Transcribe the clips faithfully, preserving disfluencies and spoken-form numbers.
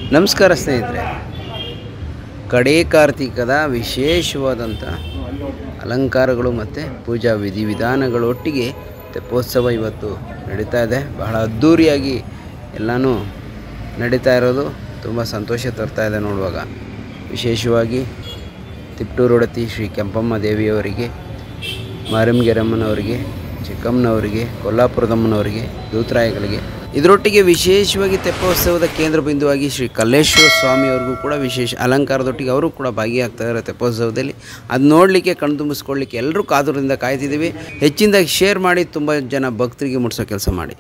ನಮಸ್ಕಾರ ಸ್ನೇಹಿತರೆ, ಕಡೇ ಕಾರ್ತಿಕದ ವಿಶೇಷವಾದಂಥ ಅಲಂಕಾರಗಳು ಮತ್ತು ಪೂಜಾ ವಿಧಿವಿಧಾನಗಳು ಒಟ್ಟಿಗೆ ತೆಪ್ಪೋತ್ಸವ ಇವತ್ತು ನಡೀತಾ ಇದೆ. ಬಹಳ ಅದ್ಧೂರಿಯಾಗಿ ಎಲ್ಲನೂ ನಡೀತಾ ಇರೋದು ತುಂಬ ಸಂತೋಷ ತರ್ತಾ ಇದೆ ನೋಡುವಾಗ. ವಿಶೇಷವಾಗಿ ತಿಪ್ಟೂರೊಡತಿ ಶ್ರೀ ಕೆಂಪಮ್ಮ ದೇವಿಯವರಿಗೆ, ಮಾರಮ್ಗೆರಮ್ಮನವರಿಗೆ, ಚಿಕ್ಕಮ್ಮನವರಿಗೆ, ಕೊಲ್ಲಾಪುರದಮ್ಮನವರಿಗೆ, ದೂತರಾಯಗಳಿಗೆ, ಇದರೊಟ್ಟಿಗೆ ವಿಶೇಷವಾಗಿ ತೆಪ್ಪೋತ್ಸವದ ಕೇಂದ್ರ ಬಿಂದುವಾಗಿ ಶ್ರೀ ಕಲ್ಲೇಶ್ವರ ಸ್ವಾಮಿಯವ್ರಿಗೂ ಕೂಡ ವಿಶೇಷ ಅಲಂಕಾರದೊಟ್ಟಿಗೆ ಅವರು ಕೂಡ ಭಾಗಿಯಾಗ್ತಾರೆ ತೆಪ್ಪೋತ್ಸವದಲ್ಲಿ. ಅದು ನೋಡಲಿಕ್ಕೆ ಕಣ್ತುಂಬಿಸ್ಕೊಳ್ಳಿಕ್ಕೆ ಎಲ್ಲರೂ ಕಾತುರದಿಂದ ಕಾಯ್ತಿದ್ದೀವಿ. ಹೆಚ್ಚಿನದಾಗಿ ಶೇರ್ ಮಾಡಿ, ತುಂಬ ಜನ ಭಕ್ತರಿಗೆ ಮುಟ್ಟಿಸೋ ಕೆಲಸ ಮಾಡಿ.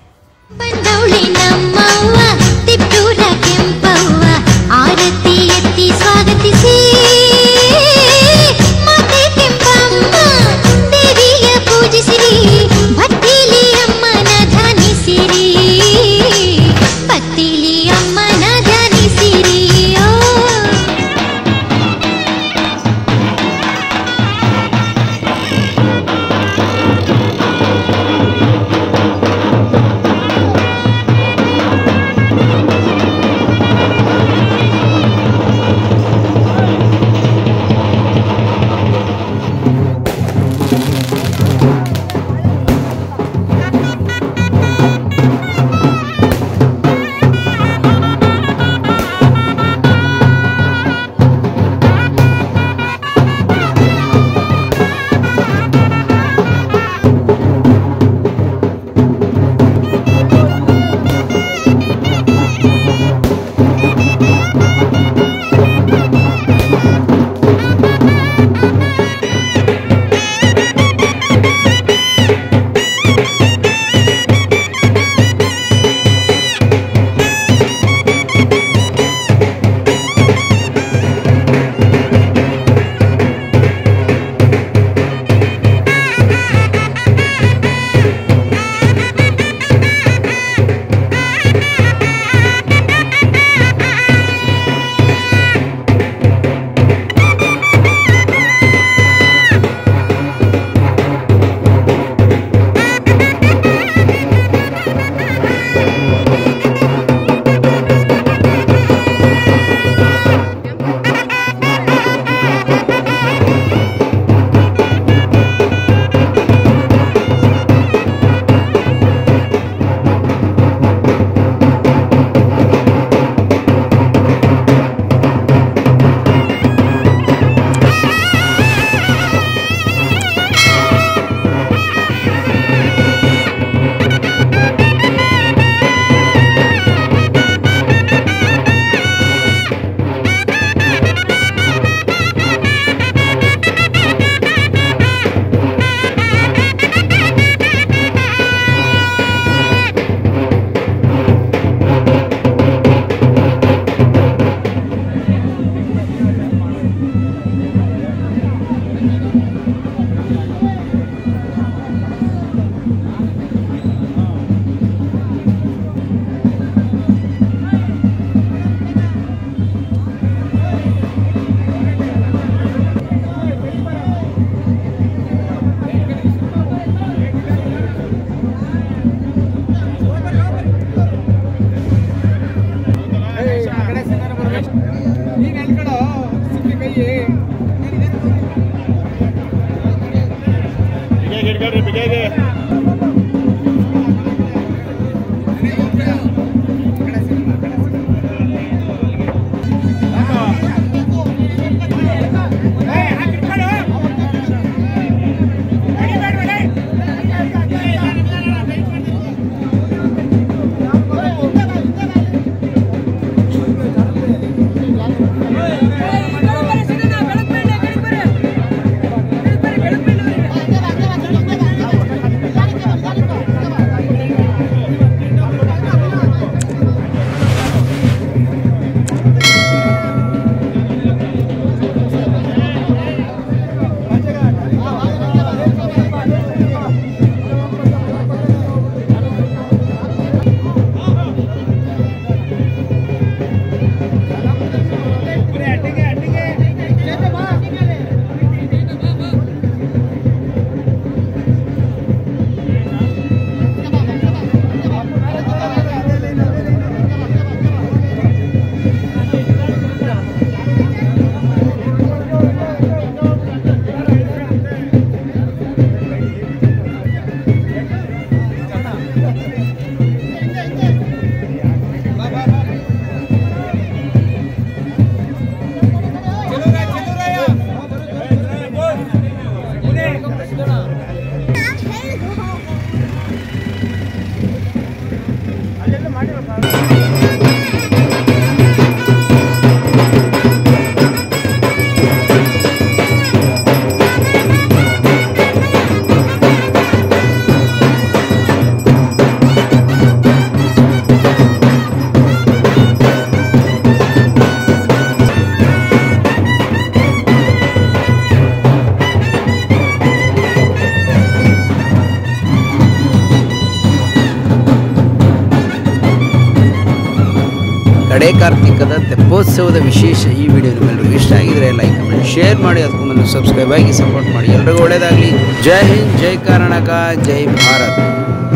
ಕಡೆ ಕಾರ್ತಿಕದ ತೆಪ್ಪೋತ್ಸವದ ವಿಶೇಷ ಈ ವಿಡಿಯೋ ನಿಮ್ಮೆಲ್ಲರಿಗೂ ಇಷ್ಟ ಆಗಿದ್ರೆ ಲೈಕ್ ಮಾಡಿ ಶೇರ್ ಮಾಡಿ, ಅದಕ್ಕೂ ಮೊದಲು ಸಬ್ಸ್ಕ್ರೈಬ್ ಆಗಿ ಸಪೋರ್ಟ್ ಮಾಡಿ. ಎಲ್ರಿಗೂ ಒಳ್ಳೆಯದಾಗಲಿ. ಜೈ ಹಿಂದ್, ಜೈ ಕರ್ನಾಟಕ, ಜೈ ಭಾರತ್.